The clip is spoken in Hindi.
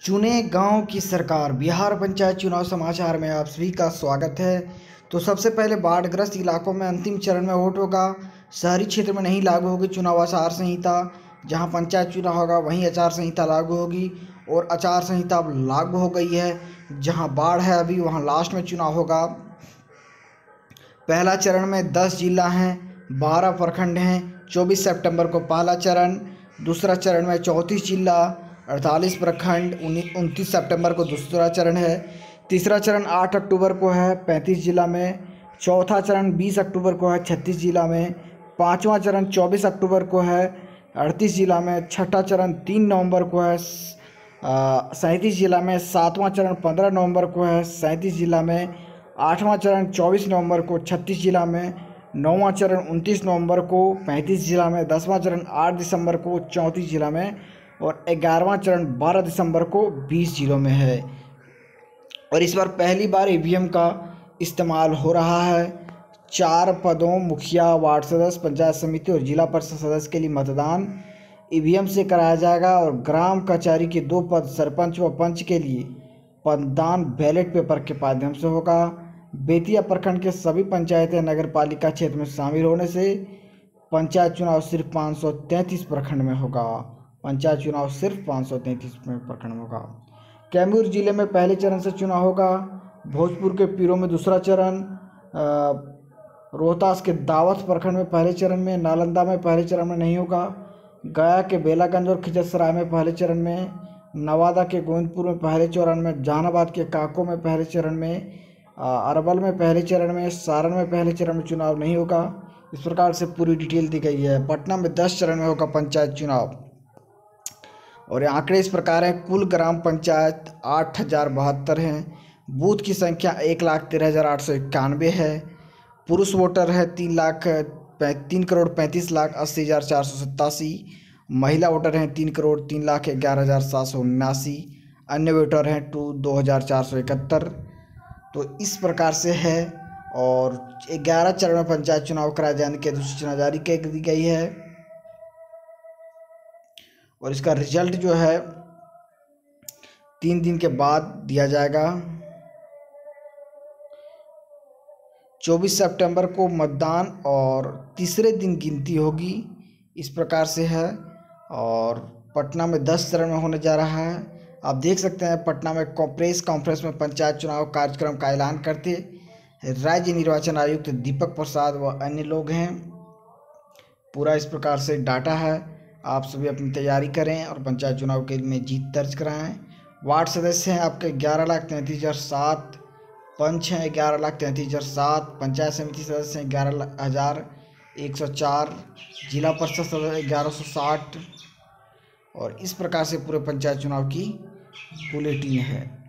चुने गांव की सरकार बिहार पंचायत चुनाव समाचार में आप सभी का स्वागत है। तो सबसे पहले बाढ़ग्रस्त इलाकों में अंतिम चरण में वोट होगा। शहरी क्षेत्र में नहीं लागू होगी चुनाव आचार संहिता। जहां पंचायत चुनाव होगा वहीं आचार संहिता लागू होगी और आचार संहिता अब लागू हो गई है। जहां बाढ़ है अभी वहां लास्ट में चुनाव होगा। पहला चरण में 10 जिला हैं, 12 प्रखंड हैं। 24 सितंबर को पहला चरण, दूसरा चरण में 34 जिला, 48 प्रखंड। 29 सितंबर को दूसरा चरण है। तीसरा चरण 8 अक्टूबर को है 35 जिला में। चौथा चरण 20 अक्टूबर को है 36 जिला में। पाँचवा चरण 24 अक्टूबर को है 38 जिला में। छठा चरण 3 नवंबर को है 37 जिला में। सातवां चरण 15 नवंबर को है 37 जिला में। आठवां चरण 24 नवंबर को 36 जिला में। नौवां चरण 29 नवंबर को 35 जिला में। 10वां चरण 8 दिसंबर को 34 जिला में और 11वां चरण 12 दिसंबर को 20 जिलों में है। और इस बार पहली बार ईवीएम का इस्तेमाल हो रहा है। 4 पदों मुखिया, वार्ड सदस्य, पंचायत समिति और जिला परिषद सदस्य के लिए मतदान ईवीएम से कराया जाएगा और ग्राम कचहरी के 2 पद सरपंच व पंच के लिए मतदान बैलेट पेपर के माध्यम से होगा। बेतिया प्रखंड के सभी पंचायतें नगर पालिका क्षेत्र में शामिल होने से पंचायत चुनाव सिर्फ 533 प्रखंड में होगा। पंचायत चुनाव सिर्फ 533 प्रखंड में होगा। कैमूर जिले में पहले चरण से चुनाव होगा। भोजपुर के पीरो में दूसरा चरण, रोहतास के दावथ प्रखंड में पहले चरण में, नालंदा में पहले चरण में नहीं होगा। गया के बेलागंज और खिजरसराय में पहले चरण में, नवादा के गोविंदपुर में पहले चरण में, जहानाबाद के काको में पहले चरण में, अरवल में पहले चरण में, सारण में पहले चरण में चुनाव नहीं होगा। इस प्रकार से पूरी डिटेल दी गई है। पटना में 10 चरण में होगा पंचायत चुनाव और आंकड़े इस प्रकार हैं। कुल ग्राम पंचायत 8072 हैं। बूथ की संख्या 1,13,891 है। पुरुष वोटर है 3,35,80,487। महिला वोटर हैं 3,03,11,779। अन्य वोटर हैं 2,471। तो इस प्रकार से है और 11 चरण में पंचायत चुनाव कराए जाने की अधिसूचना जारी कर दी गई है और इसका रिजल्ट जो है 3 दिन के बाद दिया जाएगा। 24 सितंबर को मतदान और तीसरे दिन गिनती होगी। इस प्रकार से है और पटना में 10 चरण में होने जा रहा है। आप देख सकते हैं पटना में प्रेस कॉन्फ्रेंस में पंचायत चुनाव कार्यक्रम का ऐलान करते राज्य निर्वाचन आयुक्त दीपक प्रसाद व अन्य लोग हैं। पूरा इस प्रकार से डाटा है। आप सभी अपनी तैयारी करें और पंचायत चुनाव के में जीत दर्ज कराएं। वार्ड सदस्य हैं आपके 11,33,007। पंच हैं 11,33,007। पंचायत समिति सदस्य हैं 11,104। जिला परिषद सदस्य 1160 और इस प्रकार से पूरे पंचायत चुनाव की बुलेटिन है।